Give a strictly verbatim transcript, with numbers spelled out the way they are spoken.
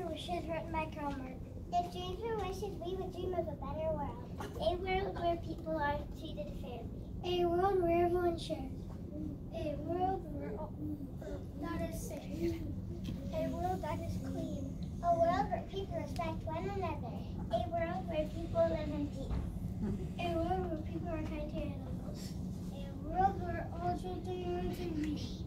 your wishes written by Cromer. If dreams were wishes, we would dream of a better world. A world where people are treated fairly. A world where everyone shares. A world where all, that is safe. A world that is clean. A world where people respect one another. A world where people live in peace. A world where people are kind to animals. A world where all children are to read.